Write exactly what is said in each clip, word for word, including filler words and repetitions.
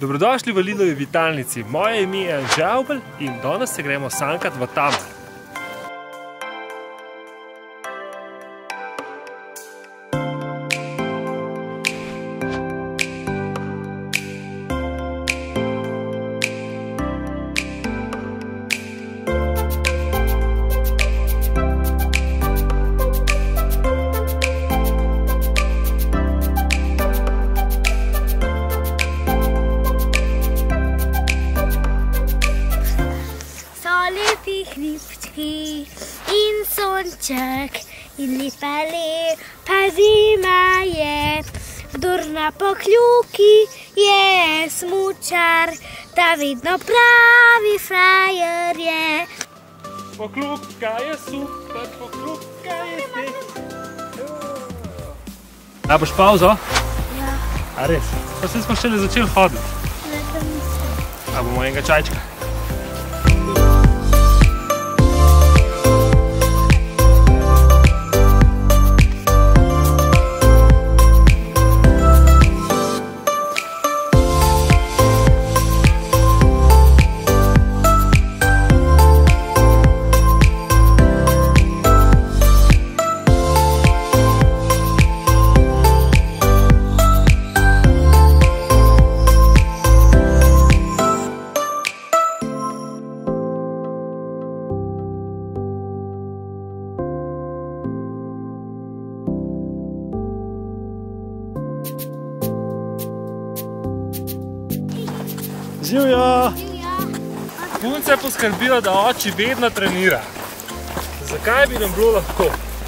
Dobrodošli v Lidlovi vitalnici. Moje ime je Anže Avbelj in danes se gremo sankat v Tamar. Hribčki in sonček in lepa lepa zima je. Kdor na Pokljuki je smučar, ta vedno pravi frajer je. Pokljuka je super, Pokljuka je te. A boš pauzo? Ja. A res? Pa se smo šele začeli hoditi. Ne, to mislim. A bomo enega čajčka? Živjo! Punce poskrbijo, da oči vedno trenira. Zakaj bi nam bilo lahko?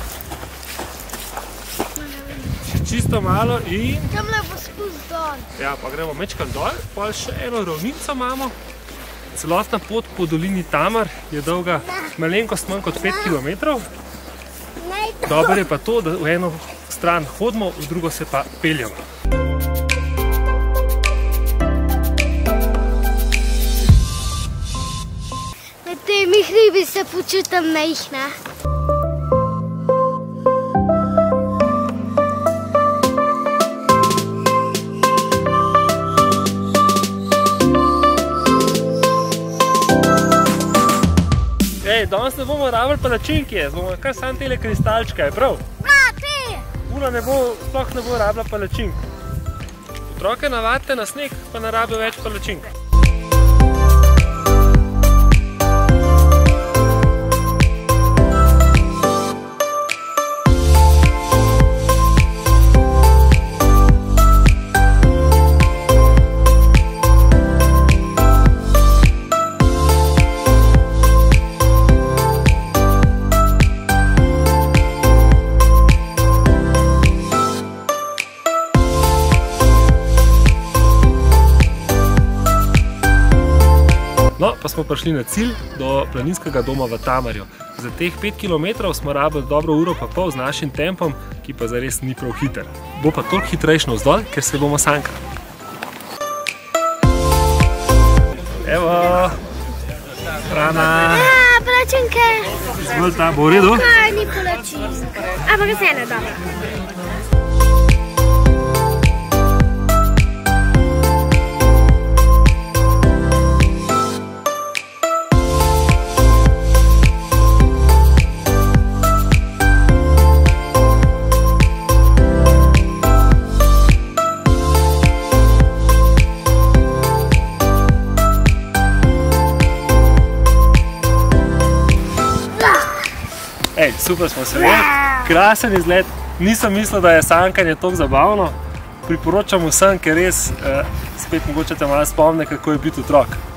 Še čisto malo in... Tamle bo spust dol. Ja, pa gremo mečkam dol, pa še eno ravnico imamo. Celotna pot po dolini Tamar je dolga malenkost manj kot pet kilometrov. Dobro je pa to, da v eno stran hodimo, v drugo se pa peljamo. Med temi hribi se počutim majhna. Ej, danes ne bomo rabili palačinke, bomo kar samo tele kristalčke, je prav? A, te! Ura ne bo, sploh ne bo rabila palačink. Otroke navadite na sneg, pa ne rabijo več palačink. No, pa smo prišli na cilj, do planinskega doma v Tamarju. Za teh pet kilometrov smo rabili dobro uro pa pol z našim tempom, ki pa zares ni prav hiter. Bo pa toliko hitrejš navzdol, ker se bomo sankali. Evo, hrana. A, palačinke. Izvolite, bo v redu? Kaj ni palačink. Ampak se ene dobro. Ej, super smo se vrli, krasen izlet, nisem mislil, da je sankanje toliko zabavno. Priporočam vsem, ker res eh, spet mogoče te malo spomne, kako je biti otrok.